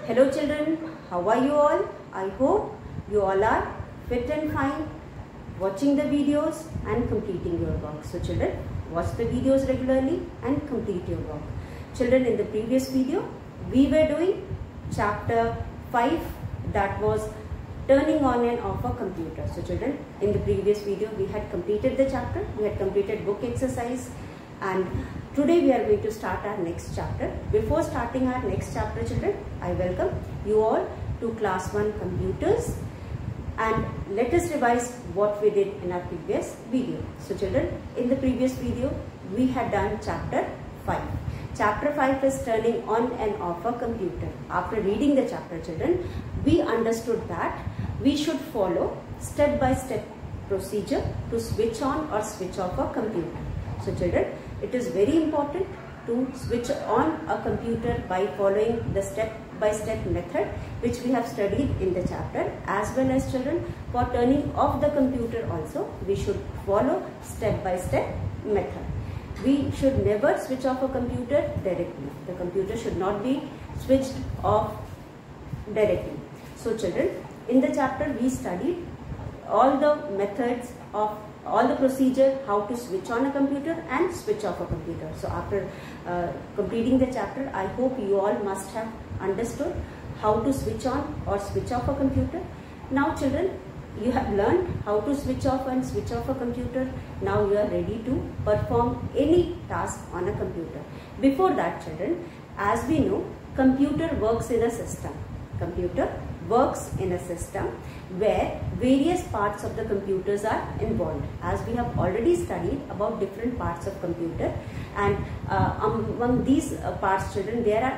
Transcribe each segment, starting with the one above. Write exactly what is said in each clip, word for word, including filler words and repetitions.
Hello children, how are you all? I hope you all are fit and fine, watching the videos and completing your work. So children, watch the videos regularly and complete your work. Children, in the previous video, we were doing chapter five, that was turning on and off a computer. So children, in the previous video, we had completed the chapter, we had completed book exercise, and today we are going to start our next chapter. Before starting our next chapter, children, I welcome you all to class one computers, and let us revise what we did in our previous video. So children, in the previous video we had done chapter five. Chapter five is turning on and off a computer. After reading the chapter, children, we understood that we should follow step by step procedure to switch on or switch off a computer. So children, it is very important to switch on a computer by following the step-by-step method which we have studied in the chapter, as well as children, for turning off the computer also we should follow step-by-step method. We should never switch off a computer directly. The computer should not be switched off directly. So children, in the chapter we studied all the methods of all the procedure how to switch on a computer and switch off a computer. So after uh, completing the chapter, I hope you all must have understood how to switch on or switch off a computer. Now children, you have learned how to switch off and switch off a computer. Now you are ready to perform any task on a computer. Before that children, as we know, computer works in a system. Computer works in a system where various parts of the computers are involved, as we have already studied about different parts of computer, and uh, among these uh, parts children, there are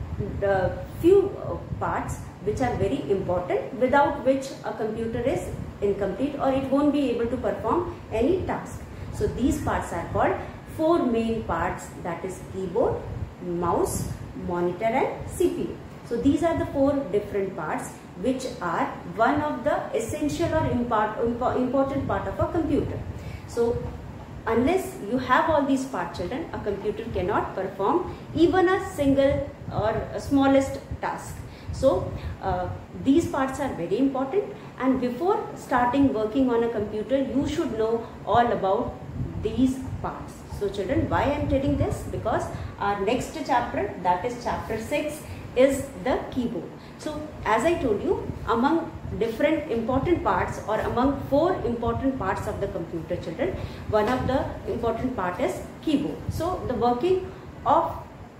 the few uh, parts which are very important, without which a computer is incomplete or it won't be able to perform any task. So these parts are called four main parts, that is keyboard, mouse, monitor and C P U. So these are the four different parts which are one of the essential or important part of a computer. So unless you have all these parts children, a computer cannot perform even a single or a smallest task. So uh, these parts are very important, and before starting working on a computer you should know all about these parts. So children, why I am telling this? Because our next chapter, that is chapter six, is the keyboard. So as I told you, among different important parts or among four important parts of the computer children, one of the important part is keyboard. So the working of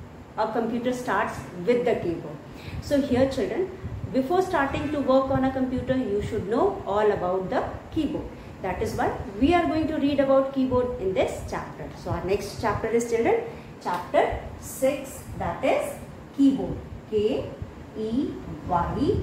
a computer starts with the keyboard. So here children, before starting to work on a computer you should know all about the keyboard. That is why we are going to read about keyboard in this chapter. So our next chapter is children chapter six, that is keyboard. K E Y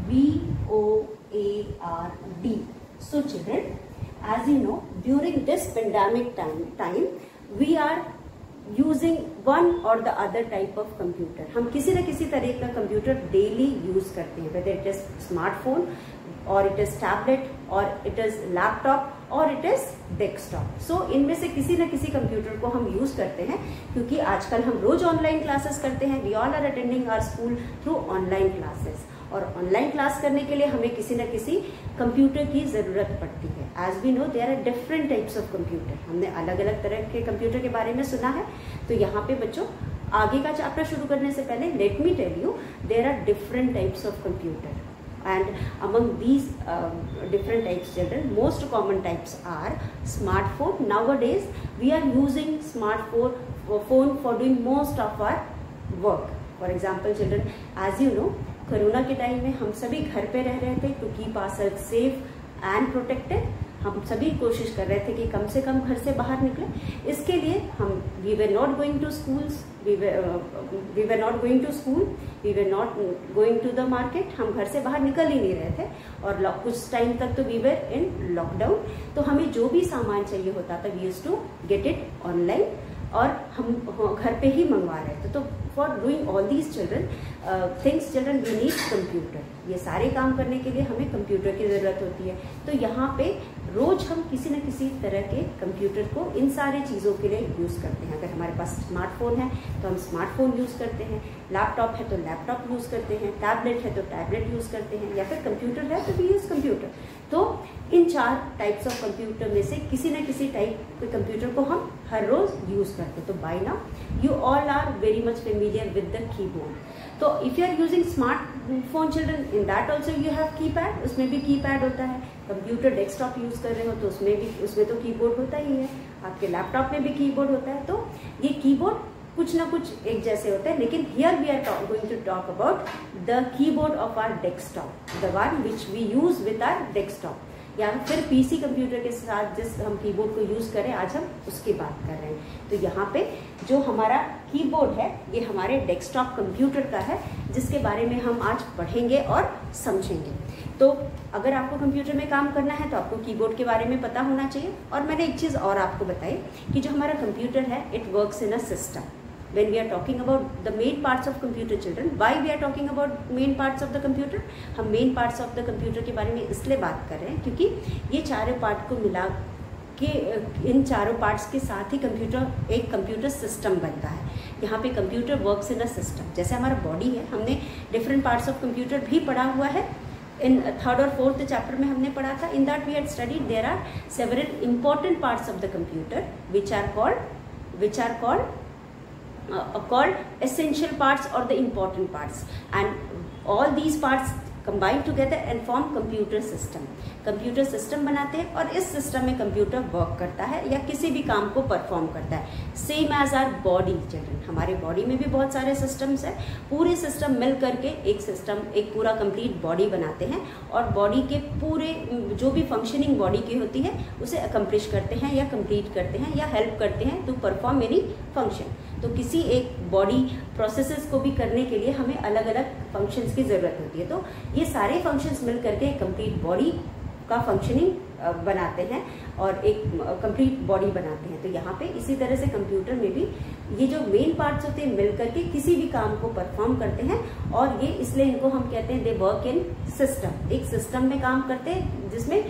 B O A R D. So children, as you know, during this pandemic time, time we are using one or the other type of computer. हम किसी न किसी तरह का computer daily use करते हैं, whether it is smartphone or it is tablet or it is laptop और it is desktop. So इनमें से किसी न किसी कंप्यूटर को हम यूज करते हैं, क्योंकि आजकल हम रोज ऑनलाइन क्लासेस करते हैं. We all are attending our school through online classes, और ऑनलाइन क्लास करने के लिए हमें किसी न किसी कंप्यूटर की जरूरत पड़ती है. As we know, there are different types of computer. हमने अलग अलग तरह के कंप्यूटर के बारे में सुना है. तो यहाँ पे बच्चों, आगे का चैप्टर शुरू करने से पहले let me tell you, there are different types of computer. And among these uh, different types children, most common types are smartphone. Nowadays we are using smartphone phone for doing most of our work. For example children, as you know, corona के time में हम सभी घर पे रह रहे थे to keep ourselves safe and protected. हम सभी कोशिश कर रहे थे कि कम से कम घर से बाहर निकले. इसके लिए हम we were not going to schools, we we were not going to school, we were not going to the market. हम घर से बाहर निकल ही नहीं रहे थे, और कुछ टाइम तक तो वी वर इन लॉकडाउन. तो हमें जो भी सामान चाहिए होता था, we used to get it online, और हम घर पे ही मंगवा रहे थे. तो for doing all these children things children we need computer. ये सारे काम करने के लिए हमें कंप्यूटर की ज़रूरत होती है। तो यहाँ पे रोज हम किसी न किसी तरह के कंप्यूटर को इन सारे चीज़ों के लिए यूज़ करते हैं। अगर हमारे पास स्मार्टफोन है तो हम स्मार्टफोन यूज़ करते हैं, लैपटॉप है तो लैपटॉप यूज़ करते हैं, टैबलेट है तो टैबलेट यूज़ करते हैं, या फिर कंप्यूटर है तो वी यूज़ कंप्यूटर। तो इन चार टाइप्स ऑफ कंप्यूटर में से किसी न किसी टाइप के कंप्यूटर को हम हर रोज यूज़ करते हैं। तो by now you all are very much familiar with the keyboard. तो if you are using smartphone children, in that also you have keypad, उसमें भी कीपैड होता है। कंप्यूटर डेस्कटॉप यूज कर रहे हो तो उसमें भी उसमें तो कीबोर्ड होता ही है। आपके लैपटॉप में भी कीबोर्ड होता है। तो ये कीबोर्ड कुछ ना कुछ एक जैसे होते हैं, लेकिन here we are going to talk about the keyboard of our desktop, the one which we use with our desktop, या फिर पीसी कंप्यूटर के साथ जिस हम कीबोर्ड को यूज करें, आज हम उसकी बात कर रहे हैं। तो यहाँ पे जो हमारा कीबोर्ड है ये हमारे डेस्कटॉप कंप्यूटर का है, जिसके बारे में हम आज पढ़ेंगे और समझेंगे। तो अगर आपको कंप्यूटर में काम करना है तो आपको कीबोर्ड के बारे में पता होना चाहिए। और मैंने एक चीज़ और आपको बताई कि जो हमारा कंप्यूटर है it works in a system. When we are talking about the main parts of computer children, why we are talking about main parts of the computer? हम main parts of the computer के बारे में इसलिए बात कर रहे हैं क्योंकि ये चारों पार्ट को मिला के इन चारों पार्ट्स के साथ ही कंप्यूटर एक कंप्यूटर सिस्टम बनता है। यहाँ पे computer works in a system. जैसे हमारा बॉडी है, हमने डिफरेंट पार्ट्स ऑफ कंप्यूटर भी पढ़ा हुआ है। इन थर्ड और फोर्थ चैप्टर में हमने पढ़ा था। In that we had studied there are several important parts of the computer which are called which are called Uh, called essential parts or the important parts, and all these parts combine together and form computer system. Computer system बनाते हैं और इस system में computer work करता है या किसी भी काम को परफॉर्म करता है। Same as our body children, हमारे बॉडी में भी बहुत सारे सिस्टम्स हैं। पूरे सिस्टम मिल करके एक सिस्टम, एक पूरा कंप्लीट बॉडी बनाते हैं और बॉडी के पूरे जो भी फंक्शनिंग बॉडी की होती है उसे अकम्प्लिश करते हैं या कंप्लीट करते हैं या हेल्प करते हैं टू परफॉर्म एनी फंक्शन। तो किसी एक बॉडी प्रोसेसेस को भी करने के लिए हमें अलग अलग फंक्शंस की ज़रूरत होती है। तो ये सारे फंक्शंस मिल करके एक कंप्लीट बॉडी का फंक्शनिंग बनाते हैं और एक कंप्लीट बॉडी बनाते हैं। तो यहाँ पे इसी तरह से कंप्यूटर में भी ये जो मेन पार्ट्स होते हैं मिल करके किसी भी काम को परफॉर्म करते हैं और ये इसलिए इनको हम कहते हैं दे वर्क इन सिस्टम। एक सिस्टम में काम करते हैं जिसमें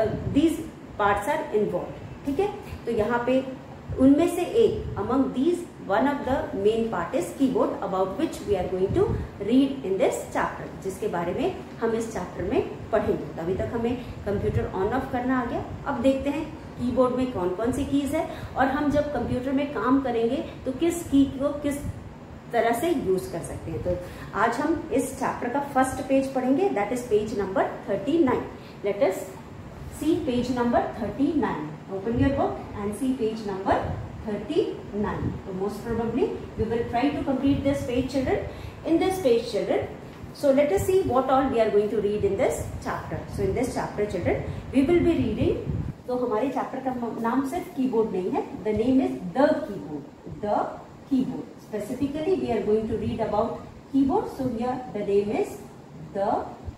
दीज पार्ट्स आर इन्वॉल्व। ठीक है, तो यहाँ पे उनमें से एक among these one of the main part is keyboard about which we are going to read in this chapter, जिसके बारे में हम इस चैप्टर में पढ़ेंगे। तो अभी तक हमें कंप्यूटर ऑन ऑफ करना आ गया। अब देखते हैं कीबोर्ड में कौन कौन सी कीज है और हम जब कंप्यूटर में काम करेंगे तो किस की को किस तरह से यूज कर सकते हैं। तो आज हम इस चैप्टर का फर्स्ट पेज पढ़ेंगे, that is page number thirty nine. Let us see page number thirty nine. Open your book and see page number thirty-nine. So most probably we will try to complete this page children. In this page children, so let us see what all we are going to read in this chapter. So in this chapter children we will be reading, तो हमारे chapter का नाम सिर्फ keyboard नहीं है, the name is the keyboard. The keyboard. Specifically we are going to read about keyboard. So here the name is the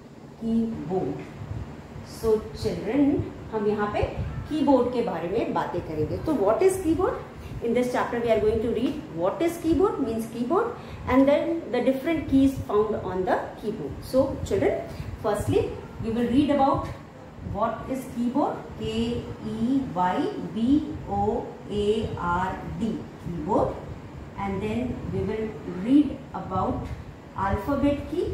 keyboard. So children हम यहाँ पे कीबोर्ड के बारे में बातें करेंगे। तो what is keyboard? In this chapter we are going to read what is keyboard, means keyboard, and then the different keys found on the keyboard. So children, firstly we will read about what is keyboard. K E Y B O A R D, keyboard. And then we will read about alphabet key,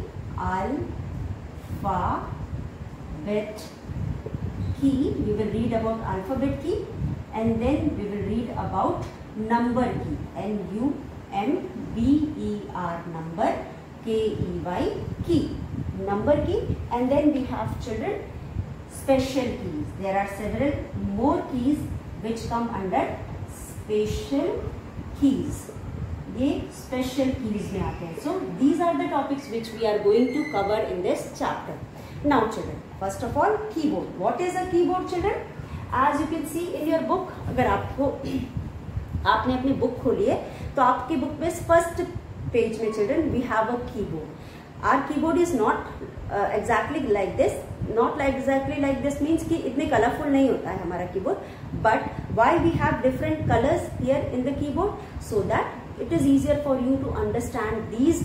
alphabet key. We will read about alphabet key, and then we will read about number key, N U M B E R, number, K E Y, key, number key. And then we have children special keys. There are several more keys which come under special keys. ये special keys में आते हैं. So these are the topics which we are going to cover in this chapter. Now children, first of all keyboard. What is a keyboard children? As you can see in your book, अगर आपको आपने अपनी book खोली है तो आपकी book में first page में children we have a keyboard. Our keyboard is not exactly like this. Not like exactly like this means कि इतने कलरफुल नहीं होता है हमारा keyboard, but why we have different colours here in the keyboard, so that it is easier for you to understand these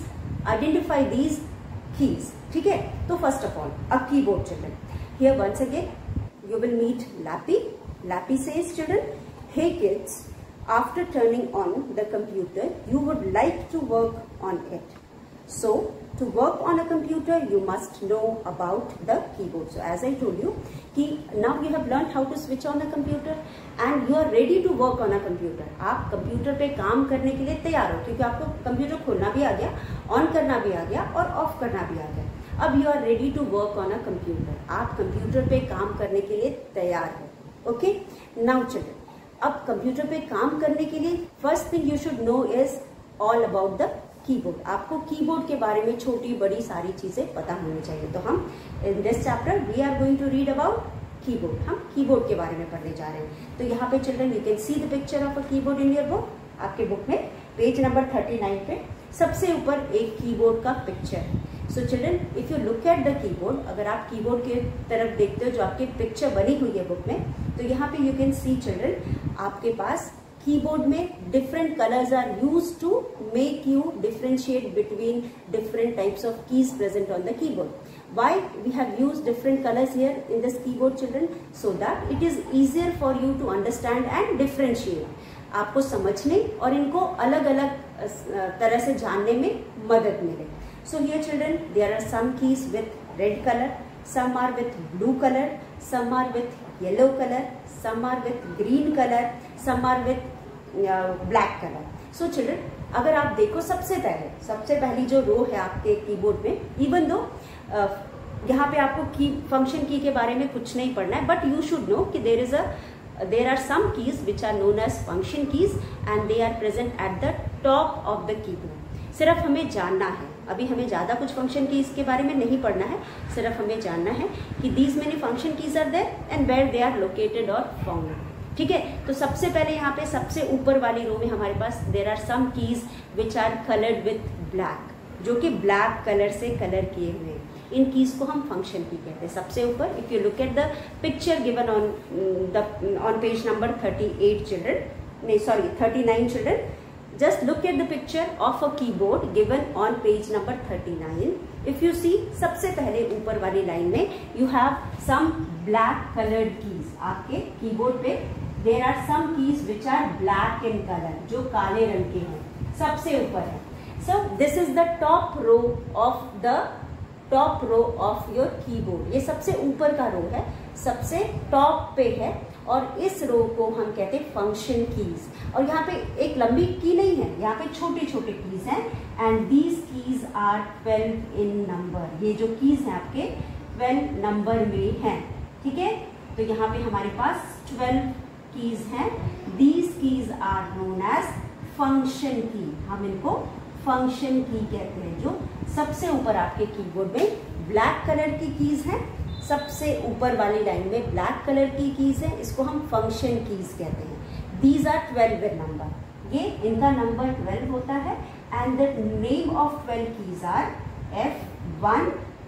identify these keys, ठीक है। तो first of all a keyboard children, here once again you will meet Lappy. Lappy says, children, hey kids, after turning on the computer, you would like to work on it. So, to work on a computer, you must know about the keyboard. So, as I told you, कि now you have learned how to switch on a computer and you are ready to work on a computer. आप computer पे काम करने के लिए तैयार हो, क्योंकि आपको कंप्यूटर खोलना भी आ गया, ऑन करना भी आ गया और ऑफ करना भी आ गया। अब you are ready to work on a computer, आप कंप्यूटर पे काम करने के लिए तैयार हो। ओके, नाउ चिल्ड्रन, अब कंप्यूटर पे काम करने के लिए first thing you should know is all about the keyboard. आपको कीबोर्ड के बारे में छोटी बड़ी सारी चीजें पता होनी चाहिए। तो हम in this chapter we are going to read about keyboard, हम कीबोर्ड के बारे में पढ़ने जा रहे हैं। तो यहाँ पे children you can see the picture of a keyboard in your book. आपके बुक में पेज नंबर थर्टी नाइन पे सबसे ऊपर एक कीबोर्ड का पिक्चर है। So children, if you look at the keyboard, अगर आप कीबोर्ड के तरफ देखते हो जो आपकी पिक्चर बनी हुई है बुक में, तो यहाँ पे यू कैन सी चिल्ड्रन, आपके पास कीबोर्ड में different colours are used to make you differentiate between different types of keys present on the keyboard. Why we have used different colors here in this keyboard children? So that it is easier for you to understand and differentiate. आपको समझने और इनको अलग अलग तरह से जानने में मदद मिले। So here children, there are some keys with red color, some are with blue color, some are with yellow color, some are with green color, some are with uh, black color. So children, अगर आप देखो सबसे पहले सबसे पहली जो रो है आपके कीबोर्ड में, इवन दो uh, यहाँ पे आपको की फंक्शन की के बारे में कुछ नहीं पढ़ना है, बट यू शुड नो कि there is a there are some keys which are known as function keys and they are present at the top of the keyboard. सिर्फ हमें जानना है, अभी हमें ज्यादा कुछ फंक्शन कीज के बारे में नहीं पढ़ना है, सिर्फ हमें जानना है कि these many function keys are there and where they are located or found. ठीक है, तो सबसे पहले यहाँ पे सबसे ऊपर वाली रो में हमारे पास there are some keys which are colored with black, जो कि ब्लैक कलर से कलर किए हुए हैं। इन कीज को हम फंक्शन की कहते हैं। सबसे ऊपर if you look at the picture given on the on page number thirty eight children, नहीं sorry thirty nine children, just look at the picture of a keyboard given on page number thirty nine. If you see, सबसे पहले ऊपर वाली line में you have some black coloured keys. आपके keyboard पे there are some keys which are black in colour, जो काले रंग के हैं, सबसे ऊपर है। So this is the top row of the top row of your keyboard. ये सबसे ऊपर का रो है, सबसे टॉप पे है, और इस रो को हम कहते हैं फंक्शन कीज। और यहाँ पे एक लंबी की नहीं है, यहाँ पे छोटे छोटे कीज हैं and these keys are twelve in number. ये जो कीज हैं आपके ट्वेल्व नंबर में हैं, ठीक है। तो यहाँ पे हमारे पास ट्वेल्व कीज हैं। These keys are known as function key, हम इनको फंक्शन की कहते हैं। जो सबसे ऊपर आपके कीबोर्ड में ब्लैक कलर की कीज हैं, सबसे ऊपर वाली लाइन में ब्लैक कलर की कीज है, इसको हम फंक्शन कीज कहते हैं। These are twelve in number, ये इनका नंबर ट्वेल्व होता है and the name of twelve keys are F one,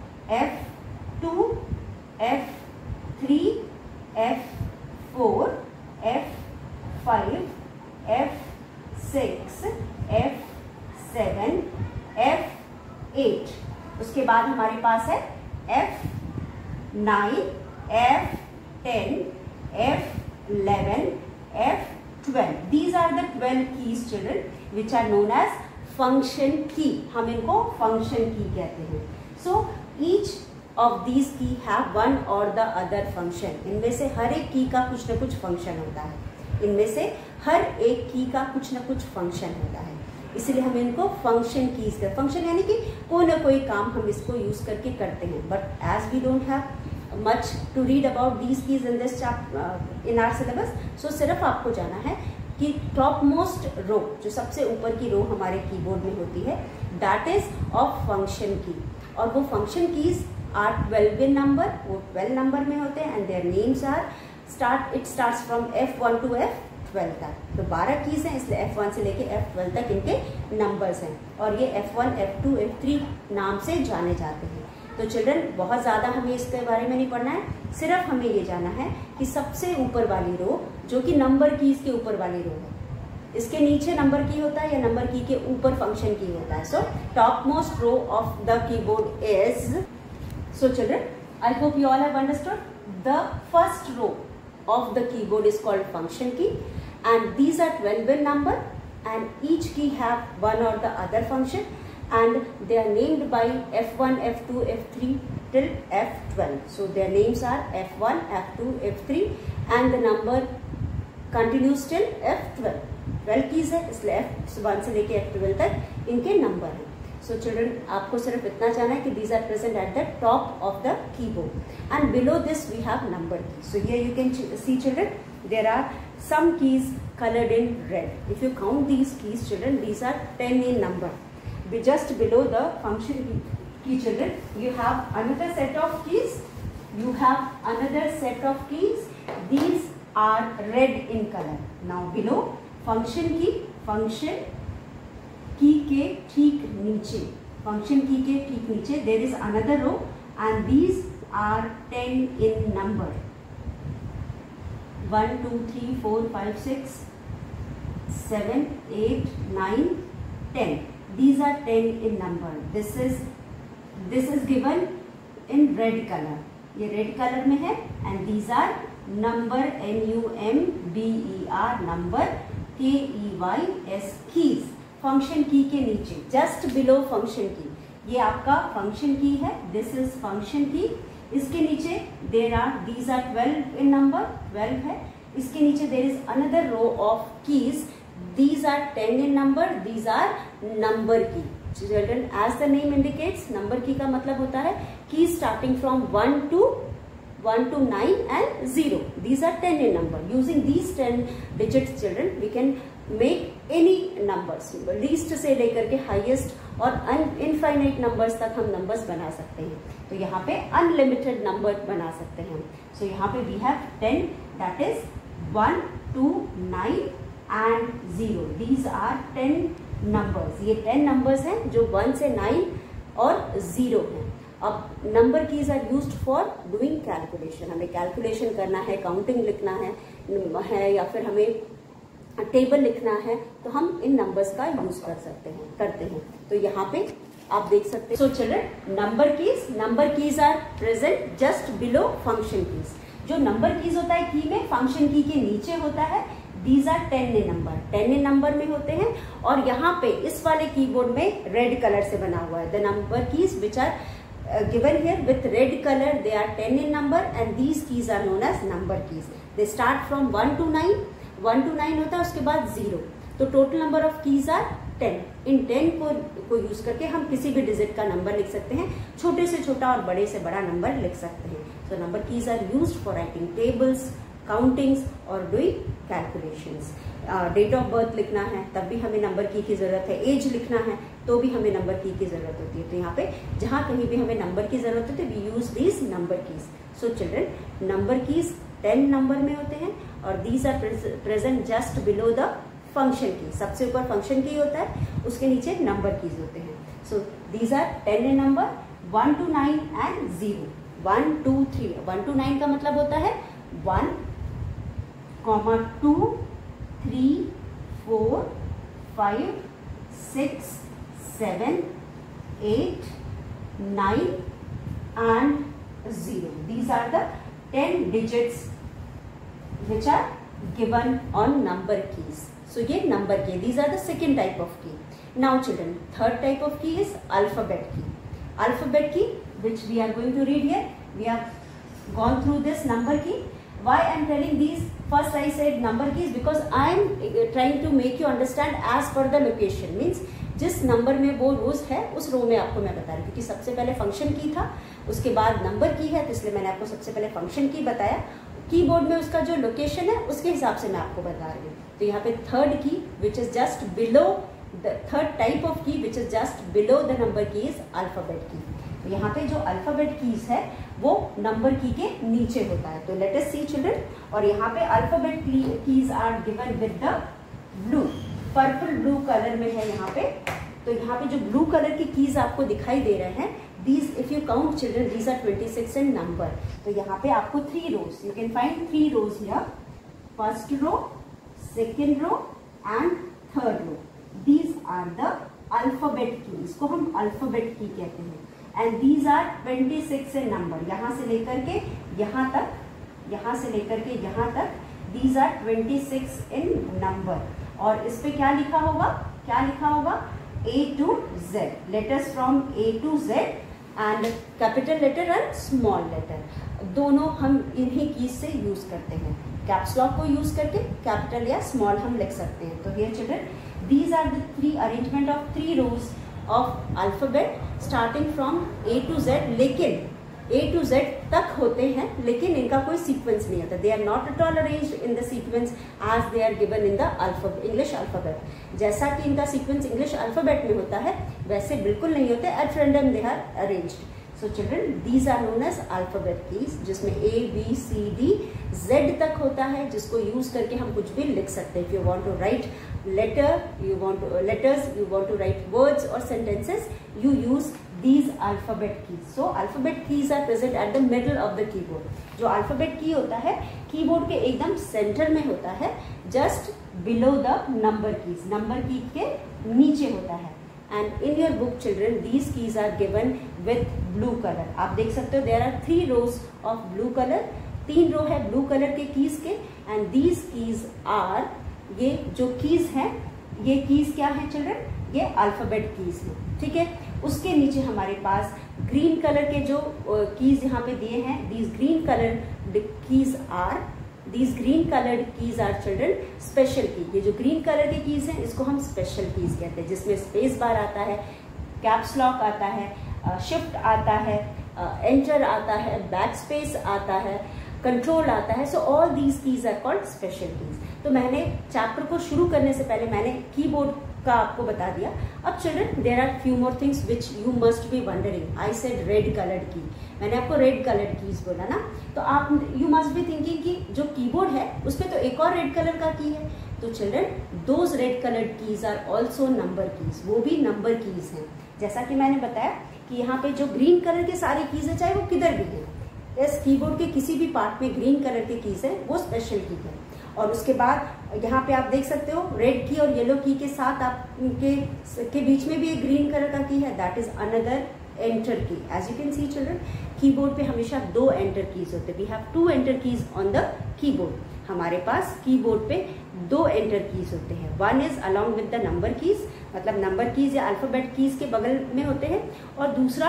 F two, F three, F four, F five, F six, F seven, F eight. उसके बाद हमारे पास है F nine, F ten, F eleven, F twelve. These are the twelve keys children which are known as function key, हम इनको function key कहते हैं। So each of these key have one और द अदर फंक्शन। इनमें से हर एक की का कुछ न कुछ फंक्शन होता है, इनमें से हर एक की का कुछ न कुछ फंक्शन होता है, इसलिए हम इनको फंक्शन कीज करते हैं। फंक्शन यानी कि कोई ना कोई काम हम इसको यूज करके करते हैं। But as we don't have much to read about these keys in this in our syllabus, so सिर्फ आपको जाना है कि टॉप मोस्ट रो, जो सबसे ऊपर की रो हमारे कीबोर्ड में होती है, that is of function key. और वो function keys are twelve in number, वो ट्वेल्व नंबर में होते हैं and their names are start it starts from F one to F twelve तक। तो बारह कीज हैं, इसलिए एफ वन से लेके एफ ट्वेल्व तक इनके नंबर्स हैं, और ये F one, F two, F three नाम से जाने जाते हैं। तो चिल्ड्रन, बहुत ज़्यादा हमें इसके बारे में नहीं पढ़ना है, सिर्फ हमें ये जानना है कि सबसे ऊपर वाली रो, जो कि नंबर कीज के ऊपर वाली रो है, इसके नीचे नंबर की होता है या नंबर की के ऊपर फंक्शन की होता है. So top most row of the keyboard is, so children I hope you all have understood. The first row of the keyboard is called function key, and these are twelve in number, and each key have one or the other function, and they are named by F one, F two, F three till F twelve. So their names are F one, F two, F three, and the number continues till F twelve. twelve keys है, इसलिए F one से लेके F twelve तक इनके number हैं. So children, आपको सिर्फ इतना जानना है कि these are present at the top of the keyboard, and below this we have number keys. So here you can see children, there are some keys colored in red. If you count these keys children, these are ten in number. Just below the function key children, you have another set of keys. You have another set of keys. These are red in color. Now below function key, function की के ठीक नीचे, function key के ठीक नीचे there is another row, and these are ten in number. One two three four five six seven eight nine ten. These are ten in number. This is this is given in red colour. ये red colour में है, and these are number, N U M B E R, number, K E Y S, keys. Function key के नीचे just below function की, ये आपका function की है. This is function key. इसके नीचे there are these are twelve in number, twelve है. इसके नीचे there is another row of keys. These are ten in number. These are number key. Children, as the name indicates, number key का मतलब होता है की starting from one to one to nine and zero. These are ten in number. Using these ten digits children, we can make any numbers, least से लेकर के highest और infinite numbers तक हम numbers बना सकते हैं. तो यहाँ पे unlimited number बना सकते हैं. So यहाँ पे we have ten, that is one, two, nine and zero. These are ten numbers. ये ten numbers हैं जो one से nine और zero हैं. अब number keys are used for doing calculation. हमें कैलकुलेशन करना है, काउंटिंग लिखना है, है या फिर हमें टेबल लिखना है, तो हम इन नंबर्स का यूज कर सकते हैं करते हैं. तो यहाँ पे आप देख सकते हैं. So children, number keys number keys are present just below function keys. जो नंबर कीज होता है की में, फंक्शन की के नीचे होता है. These are ten in number, ten in number में होते हैं. और यहाँ पे इस वाले कीबोर्ड में रेड कलर से बना हुआ है. The number keys which are Uh, given here with red color, they are ten in number, and these keys are known as number keys. They start from one to nine. one to nine होता है, उसके बाद zero. तो total number of keys are ten. In ten को को use करके हम किसी भी डिजिट का नंबर लिख सकते हैं. छोटे से छोटा और बड़े से बड़ा नंबर लिख सकते हैं. So number keys are used for writing tables, countings और doing calculations. Date of birth लिखना है तब भी हमें नंबर की की जरूरत है. एज लिखना है तो भी हमें नंबर की की जरूरत होती है. तो यहाँ पे जहाँ कहीं भी हमें नंबर की जरूरत होती है, we use these number keys. So children, number keys ten number में होते हैं, और these are present just below the function key. सबसे ऊपर फंक्शन की होता है, उसके नीचे नंबर कीज होते हैं. So these are ten in number, one to nine and zero. One two three, one to nine का मतलब होता है one comma two, three, four, five, six, seven, eight, nine and zero. These are the ten digits which are given on number keys. So ये number key. These are the second type of key. Now children, third type of key is alphabet key. Alphabet key, which we are going to read here. We have gone through this number key. Why I am telling these? First I said number keys because I am trying to make you understand as per the location. Means जिस नंबर में वो रोज है उस रो में आपको मैं बता रही हूँ. क्योंकि सबसे पहले फंक्शन की था, उसके बाद नंबर की है, तो इसलिए मैंने आपको सबसे पहले फंक्शन की बताया. कीबोर्ड में उसका जो लोकेशन है उसके हिसाब से मैं आपको बता रही हूँ. तो यहाँ पे third key which is just below the third type of key which is just below the number key is alphabet key. तो यहाँ पे जो अल्फाबेट कीज है वो नंबर की के नीचे होता है. तो लेट अस सी चिल्ड्रन. और यहाँ पे alphabet keys are given with the blue, purple blue colour में है यहाँ पे. तो यहाँ पे जो ब्लू कलर की कीज आपको दिखाई दे रहे हैं, these if you count children, these are twenty-six in number. तो यहाँ पे आपको three rows, you can find three rows here. First row, second row and third row. These are the alphabet key. इसको हम alphabet key कहते हैं. And these are twenty-six in number. यहाँ से लेकर के यहाँ तक, यहाँ से लेकर के यहाँ तक. These are twenty-six in number. और इस पे क्या लिखा होगा? क्या लिखा होगा? A to Z. Letters from A to Z and capital letter and small letter. दोनों हम इन्हीं कीज से यूज करते हैं. कैप्स लॉक को यूज करके कैपिटल या स्मॉल हम लिख सकते हैं. तो here children, these are the three arrangement of three rows of alphabet starting from A to Z. लेकिन A to Z तक होते हैं, लेकिन इनका कोई सीक्वेंस नहीं होता. They are not at all arranged in the sequence as they are given in the alphabet, English alphabet. जैसा कि इनका सीक्वेंस इंग्लिश अल्फाबेट में होता है वैसे बिल्कुल नहीं होते. At random they are arranged. So children, these are known as alphabet keys, जिसमें A, B, C, D, Z तक होता है, जिसको यूज करके हम कुछ भी लिख सकते हैं. If you want to write letter, you want to, uh, letters, you want to write words or sentences, you use these alphabet keys. So alphabet keys are present at the middle of the keyboard. जो alphabet key होता है keyboard के एकदम centre में होता है, just below the number keys. Number key के नीचे होता है. And in your book children, these keys are given with blue color. आप देख सकते हो there are three rows of blue color. तीन रो है blue color के keys के. And these keys are, ये जो keys हैं, ये keys क्या है children? ये alphabet keys हैं. ठीक है. उसके नीचे हमारे पास green color के जो keys यहाँ पे दिए हैं, these green color keys are, these green colored keys are children special key. ये जो green color के keys हैं इसको हम special keys कहते हैं, जिसमें space bar आता है, caps lock आता है, shift आता है, enter आता है, backspace आता है, control आता है. So all these keys are called special keys. तो मैंने चैप्टर को शुरू करने से पहले मैंने कीबोर्ड का आपको बता दिया. अब children, there are few more things which you must be wondering. I said red coloured key, मैंने आपको रेड कलर्ड कीज बोला ना, तो आप यू मस्ट बी थिंकिंग कि जो कीबोर्ड है उस पर तो एक और रेड कलर का की है. तो children, those red coloured keys are also number keys. वो भी नंबर कीज हैं. जैसा कि मैंने बताया कि यहाँ पे जो ग्रीन कलर के सारे कीज है, चाहे वो किधर भी है, इस कीबोर्ड के किसी भी पार्ट में ग्रीन कलर के कीज है, वो स्पेशल की है. और उसके बाद यहाँ पे आप देख सकते हो रेड की और येलो की के साथ आपके के बीच में भी एक ग्रीन कलर का की है, that is another enter key. As you can see children, keyboard पे हमेशा दो एंटर कीज होते हैं. We have two enter keys on the keyboard. हमारे पास कीबोर्ड पे दो एंटर कीज होते हैं. One is along with the number keys, मतलब नंबर कीज या अल्फाबेट कीज के बगल में होते हैं. और दूसरा,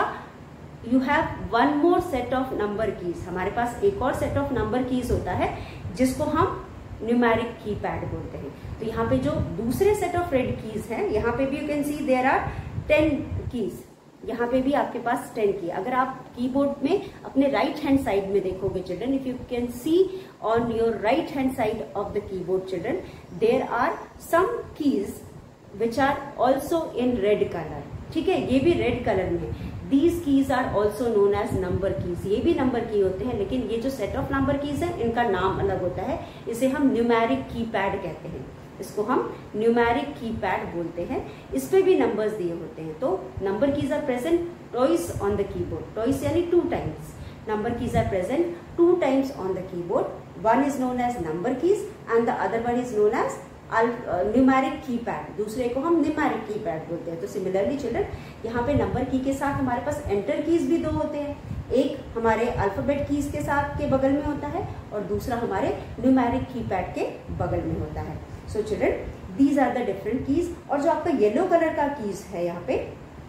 you have one more set of number keys. हमारे पास एक और सेट ऑफ नंबर कीज होता है जिसको हम न्यूमेरिक कीपैड बोलते हैं. तो यहाँ पे जो दूसरे सेट ऑफ रेड कीज हैं, यहाँ पे भी you can see there are ten keys. यहाँ पे भी आपके पास टेन की. अगर आप कीबोर्ड में अपने राइट हैंड साइड में देखोगे children, if you can see on your right hand side of the keyboard children, there are some keys which are also in red colour. ठीक है, ये भी रेड कलर में. These keys are also known as number keys. ये भी number की होते हैं, लेकिन ये जो सेट ऑफ नंबर कीज है इनका नाम अलग होता है. इसे हम न्यूमेरिक कीपैड कहते हैं. इसको हम न्यूमेरिक कीपैड बोलते हैं. इस पे भी नंबर्स दिए होते हैं. तो number keys are present twice on the keyboard. Twice यानी two times. Number keys are present two times on the keyboard. One is known as number keys and the other one is known as numeric keypad. दूसरे को हम numeric keypad बोलते हैं. तो similarly children, यहाँ पे number की के साथ हमारे पास एंटर कीज भी दो होते हैं. एक हमारे अल्फाबेट कीज के साथ के बगल में होता है और दूसरा हमारे न्यूमेरिक कीपैड के बगल में होता है. So children, these are the different keys. और जो आपका येलो कलर का कीज है, यहाँ पे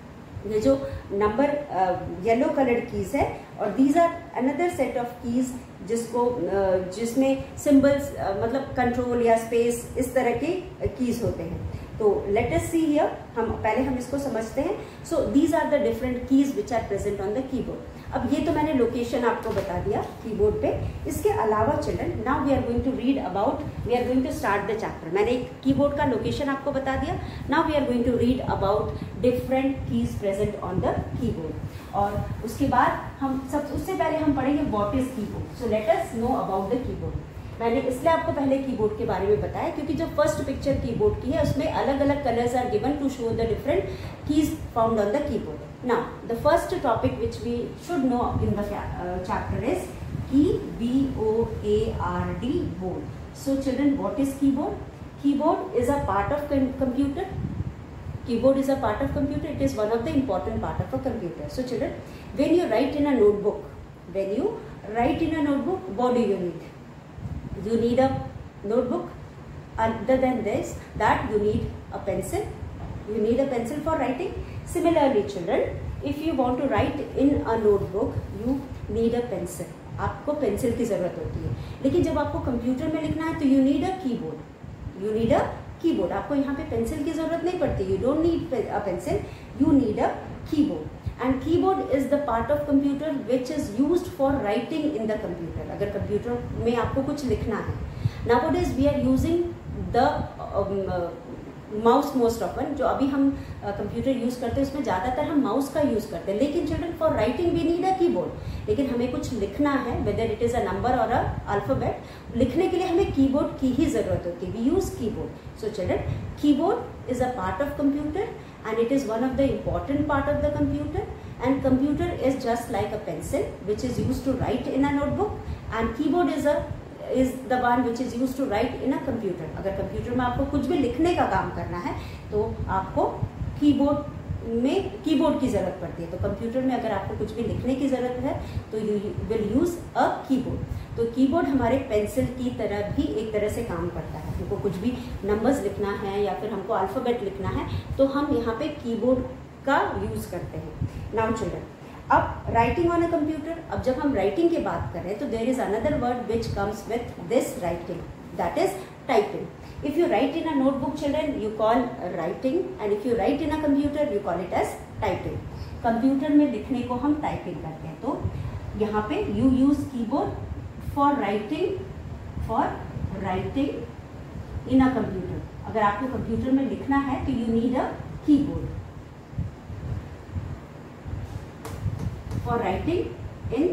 ये जो नंबर येलो कलर्ड कीज है, और these are another set of keys जिसको uh, जिसमें सिंबल्स uh, मतलब कंट्रोल या स्पेस इस तरह के कीज होते हैं. तो लेट अस सी हियर, हम पहले हम इसको समझते हैं. So these are the different keys which are present on the keyboard. अब ये तो मैंने लोकेशन आपको बता दिया कीबोर्ड पे. इसके अलावा children, now we are going to read about, we are going to start the chapter. मैंने एक कीबोर्ड का लोकेशन आपको बता दिया. Now we are going to read about different keys present on the keyboard. और उसके बाद हम सब उससे पहले हम पढ़ेंगे what is keyboard. So let us know about the keyboard. मैंने इसलिए आपको पहले कीबोर्ड के बारे में बताया क्योंकि जो फर्स्ट पिक्चर कीबोर्ड की है उसमें अलग अलग colours are given to show the different keys found on the keyboard. Now the first topic which we should know in the chapter is key, B O A R D, board. So children, what is keyboard? Keyboard is a part of computer. Keyboard is a part of computer. It is one of the important part of a computer. So children, when you write in a notebook, when you write in a notebook, what do you need? You need a notebook. Other than this, that you need a pencil. You need a pencil for writing. Similarly, children, if you want to write in a notebook, you need a pencil. आपको pencil की जरूरत होती है. लेकिन जब आपको computer में लिखना है तो you need a keyboard. You need a keyboard. आपको यहाँ पे पेंसिल की जरूरत नहीं पड़ती. You don't need a pencil, you need a keyboard. And keyboard is the part of computer which is used for writing in the computer. अगर computer में आपको कुछ लिखना है, nowadays we are using the mouse most often. जो अभी हम computer uh, use करते हैं उसमें ज्यादातर हम माउस का यूज करते हैं. लेकिन children for writing we need a keyboard. लेकिन हमें कुछ लिखना है, whether it is a number और अ अल्फाबेट, लिखने के लिए हमें कीबोर्ड की ही जरूरत होती है. We use keyboard. So children, keyboard is a part of computer and it is one of the important part of the computer. And computer is just like a pencil which is used to write in a notebook, and keyboard is a is the one which is used to write in a computer. अगर computer में आपको कुछ भी लिखने का काम करना है तो आपको कीबोर्ड में कीबोर्ड की जरूरत पड़ती है. तो कंप्यूटर में अगर आपको कुछ भी लिखने की जरूरत है तो you will use a keyboard. तो कीबोर्ड हमारे पेंसिल की तरह भी एक तरह से काम करता है. हमको कुछ भी नंबर्स लिखना है या फिर हमको अल्फाबेट लिखना है तो हम यहाँ पे कीबोर्ड का यूज करते हैं. नाउ चिल्ड्रन, अब राइटिंग ऑन अ कंप्यूटर. अब जब हम राइटिंग की बात करें तो there is another word which comes with this writing, that is typing. If you write in a notebook, children, you call writing, and if you write in a computer, you call it as typing. Computer में लिखने को हम typing करते हैं. तो यहाँ पे you use keyboard for writing, for writing in a computer. अगर आपको कंप्यूटर में लिखना है तो you need a keyboard for writing in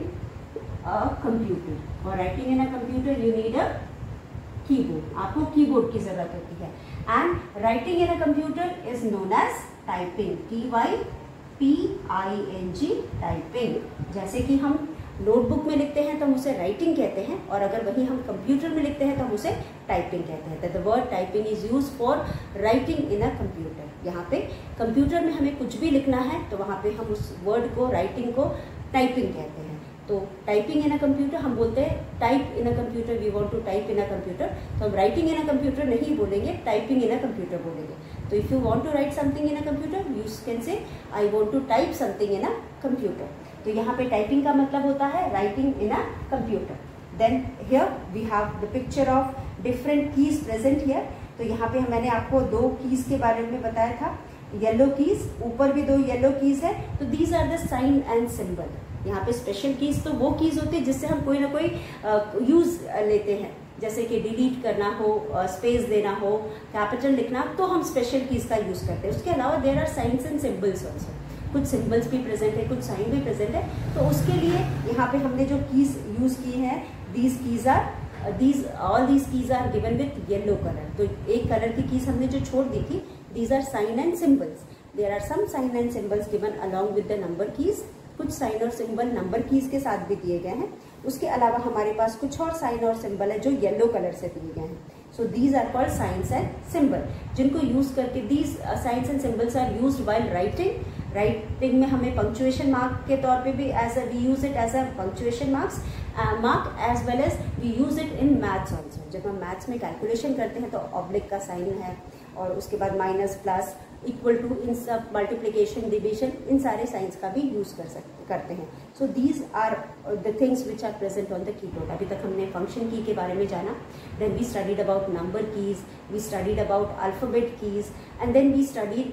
a computer. For writing in a computer, you need a keyboard. आपको कीबोर्ड की जरूरत होती है. And writing in a computer is known as typing. T Y P I N G, typing. जैसे कि हम notebook में लिखते हैं तो हम उसे राइटिंग कहते हैं, और अगर वही हम कंप्यूटर में लिखते हैं तो हम उसे टाइपिंग कहते हैं. The word typing is use for writing in a computer. यहाँ पे कंप्यूटर में हमें कुछ भी लिखना है तो वहाँ पे हम उस वर्ड को, राइटिंग को टाइपिंग कहते हैं. तो टाइपिंग इन अ कंप्यूटर हम बोलते हैं type in a computer, we want to type in a computer. तो हम राइटिंग इन अ कंप्यूटर नहीं बोलेंगे, टाइपिंग इन अ कंप्यूटर बोलेंगे. तो if you want to write something in a computer, you can say I want to type something in a computer. तो यहाँ पे typing का मतलब होता है writing in a computer. Then here we have the picture of different keys present here. तो यहाँ पे मैंने आपको दो कीज के बारे में बताया था. येलो कीज, ऊपर भी दो येलो कीज है. तो these are the sign and symbol. यहाँ पे स्पेशल कीज तो वो कीज होती है जिससे हम कोई ना कोई यूज लेते हैं, जैसे कि डिलीट करना हो, स्पेस देना हो, कैपिटल लिखना, तो हम स्पेशल कीज का यूज करते हैं. उसके अलावा there are signs and symbols also. कुछ सिंबल्स भी प्रेजेंट है, कुछ साइन भी प्रेजेंट है. तो उसके लिए यहाँ पे हमने जो कीज यूज की है, these keys are these all these keys are given with yellow colour. तो एक कलर की कीज हमने जो छोड़ दी थी, these are signs and symbols. There are some signs and symbols given along with the number keys. कुछ sign और सिंबल नंबर कीज के साथ भी दिए गए हैं. उसके अलावा हमारे पास कुछ और साइन और सिंबल है जो येलो कलर से दिए गए हैं. So these are called signs and symbol, जिनको यूज करके these signs and symbols are used while writing. Writing में हमें पंक्चुएशन मार्क के तौर पे भी as a we use it as a punctuation marks mark as well as we use it in maths also. जब हम maths में calculation करते हैं तो ऑब्लिक का साइन है, और उसके बाद माइनस, प्लस, इक्वल टू, इन सब मल्टीप्लीकेशन, डिविजन, इन सारे साइंस का भी यूज कर सकते करते हैं. So these are the things which are present on the keyboard. अभी तक हमने फंक्शन की के बारे में जाना. Then we studied about number keys, we studied about alphabet keys, and then we studied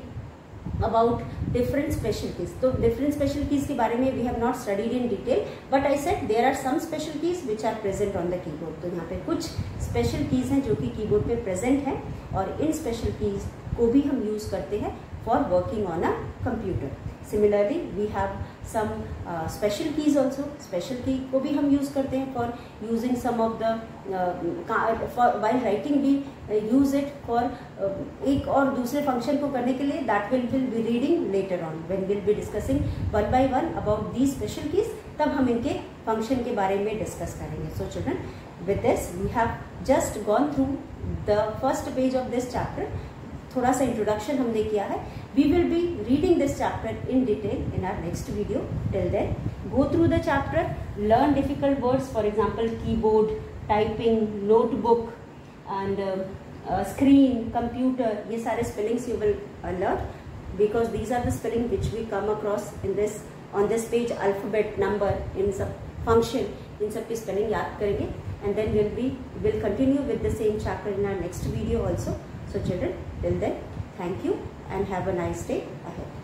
about different special keys. तो different special keys के बारे में we have not studied in detail, but I said there are some special keys which are present on the keyboard. तो यहाँ पे कुछ special keys हैं जो कि keyboard पे present हैं, और इन special keys को भी हम use करते हैं for working on a computer. Similarly, we have some uh, special keys also. Special key को भी हम use करते हैं for using some of the uh, for while writing we uh, use it for uh, एक और दूसरे function को करने के लिए. That will will be reading later on when we'll be discussing one by one about these special keys. तब हम इनके function के बारे में discuss करेंगे. So children, with this we have just gone through the first page of this chapter. थोड़ा सा introduction हमने किया है. We will be reading this chapter in detail in our next video. Till then, go through the chapter, learn difficult words, for example, keyboard, typing, notebook, and uh, uh, screen, computer. ये सारे spellings you will uh, learn because these are the spelling which we come across in this on this page. Alphabet, number, in सब function, इन सब की spelling याद करेंगे. And then we'll be will continue with the same chapter in our next video also. So children, till then, thank you and have a nice day ahead.